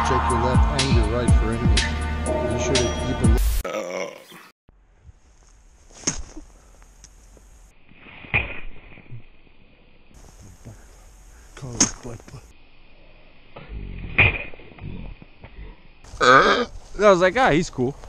check your left and your right for enemies. Be sure to keep a look. I was like, ah, he's cool.